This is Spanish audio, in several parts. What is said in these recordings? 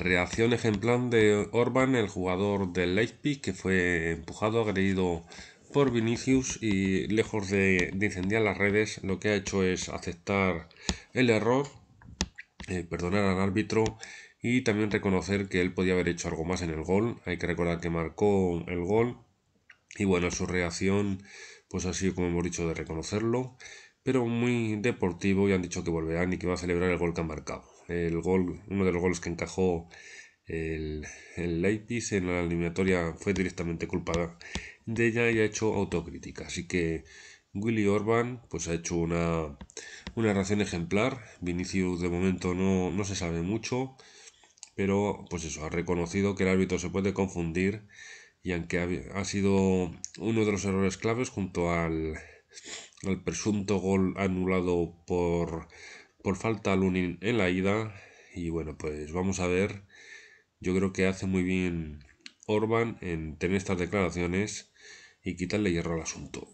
reacción ejemplar de Orban, el jugador del Leipzig, que fue empujado, agredido por Vinicius y lejos de incendiar las redes, lo que ha hecho es aceptar el error, perdonar al árbitro y también reconocer que él podía haber hecho algo más en el gol. Hay que recordar que marcó el gol y bueno, su reacción pues ha sido, como hemos dicho, de reconocerlo, pero muy deportivo, y han dicho que volverán y que va a celebrar el gol que han marcado. El gol, uno de los goles que encajó el Leipzig en la eliminatoria fue directamente culpa de ella y ha hecho autocrítica. Así que Willy Orban pues ha hecho una reacción ejemplar. Vinicius de momento no se sabe mucho, pero pues eso, ha reconocido que el árbitro se puede confundir y aunque ha sido uno de los errores claves junto al presunto gol anulado por falta al Lunin en la ida. Y bueno, pues vamos a ver. Yo creo que hace muy bien Orban en tener estas declaraciones y quitarle hierro al asunto.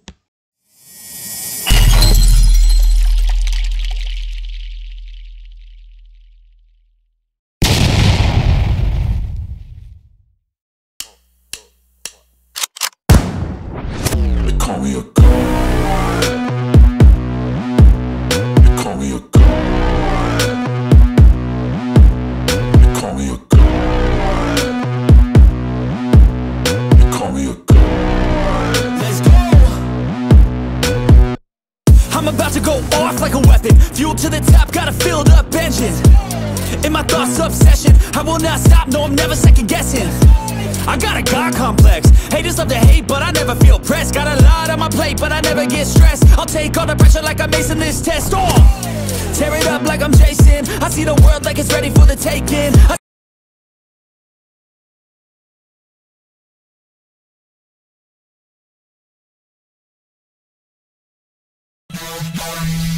They call me a god. They call me a god. They call me a god. They call me a god. Let's go. I'm about to go off like a weapon. Fuel to the top, got a filled up engine. In my thoughts, obsession. I will not stop, no, I'm never second guessing. I got a God complex. Haters love to hate, but I never feel pressed. Got a lot on my plate, but I never get stressed. I'll take all the pressure like I'm acing this test. Oh, tear it up like I'm Jason. I see the world like it's ready for the taking. I